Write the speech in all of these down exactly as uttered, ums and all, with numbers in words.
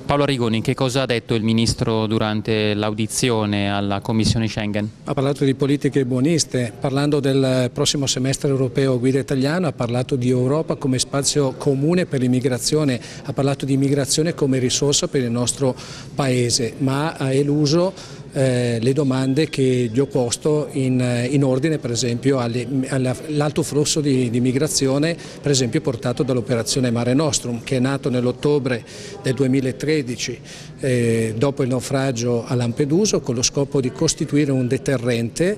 Paolo Arrigoni, che cosa ha detto il Ministro durante l'audizione alla Commissione Schengen? Ha parlato di politiche buoniste, parlando del prossimo semestre europeo guida italiano, ha parlato di Europa come spazio comune per l'immigrazione, ha parlato di immigrazione come risorsa per il nostro Paese, ma ha eluso Eh, le domande che gli ho posto in, in ordine per esempio all'alto flusso di, di migrazione per esempio portato dall'operazione Mare Nostrum, che è nato nell'ottobre del duemilatredici eh, dopo il naufragio a Lampedusa, con lo scopo di costituire un deterrente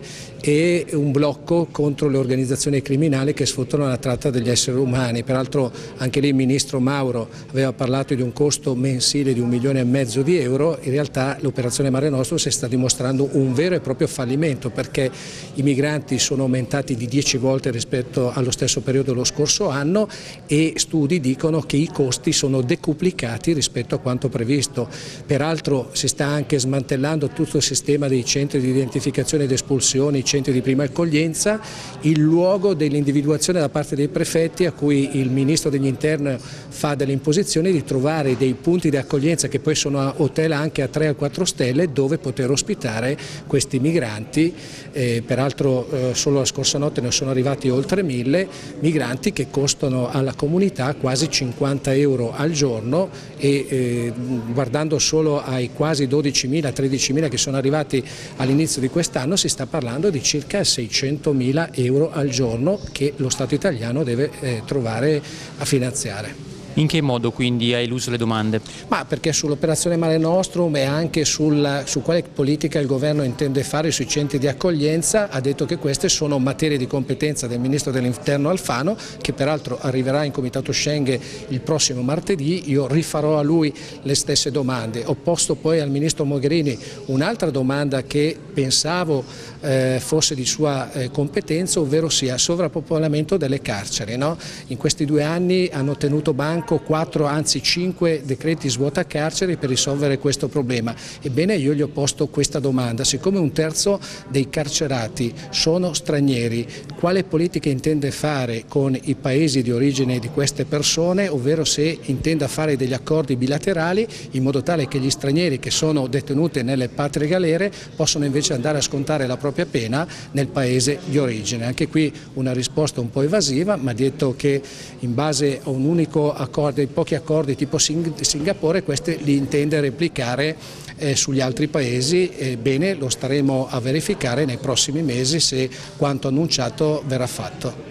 e un blocco contro le organizzazioni criminali che sfruttano la tratta degli esseri umani. Peraltro anche lì il Ministro Mauro aveva parlato di un costo mensile di un milione e mezzo di euro. In realtà l'operazione Mare Nostrum si sta dimostrando un vero e proprio fallimento, perché i migranti sono aumentati di dieci volte rispetto allo stesso periodo dello scorso anno e studi dicono che i costi sono decuplicati rispetto a quanto previsto. Peraltro si sta anche smantellando tutto il sistema dei centri di identificazione ed espulsione, i centri di prima accoglienza, il luogo dell'individuazione da parte dei prefetti, a cui il Ministro degli Interni fa delle imposizioni di trovare dei punti di accoglienza che poi sono hotel anche a tre a quattro stelle dove poter ospitare questi migranti. Eh, peraltro eh, solo la scorsa notte ne sono arrivati oltre mille migranti che costano alla comunità quasi cinquanta euro al giorno e eh, guardando solo ai quasi dodicimila tredicimila che sono arrivati all'inizio di quest'anno si sta parlando di circa seicentomila euro al giorno che lo Stato italiano deve eh, trovare a finanziare. In che modo quindi ha eluso le domande? Ma perché sull'operazione Mare Nostrum e anche sul, su quale politica il governo intende fare sui centri di accoglienza ha detto che queste sono materie di competenza del Ministro dell'Interno Alfano, che peraltro arriverà in Comitato Schengen il prossimo martedì. Io rifarò a lui le stesse domande. Ho posto poi al Ministro Mogherini un'altra domanda che pensavo eh, fosse di sua eh, competenza, ovvero sia il sovrappopolamento delle carceri, no? In questi due anni hanno tenuto banco quattro, anzi cinque decreti svuota carceri per risolvere questo problema. Ebbene io gli ho posto questa domanda: siccome un terzo dei carcerati sono stranieri, quale politica intende fare con i paesi di origine di queste persone, ovvero se intenda fare degli accordi bilaterali in modo tale che gli stranieri che sono detenuti nelle patrie galere possano invece andare a scontare la propria pena nel paese di origine. Anche qui una risposta un po' evasiva, ma ha detto che in base a un unico accordo, pochi accordi tipo Singapore, questi li intende replicare eh, sugli altri paesi. E bene, lo staremo a verificare nei prossimi mesi se quanto annunciato verrà fatto.